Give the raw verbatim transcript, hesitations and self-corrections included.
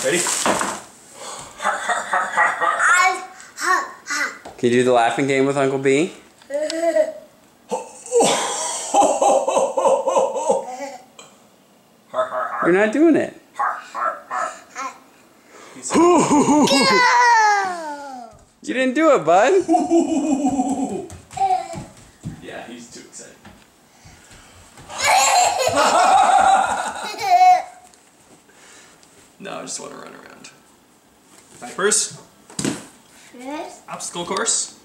Ready? Can you do the laughing game with Uncle B? You're not doing it. You didn't do it, bud. Yeah, he's too excited. No, I just want to run around. First, First. obstacle course.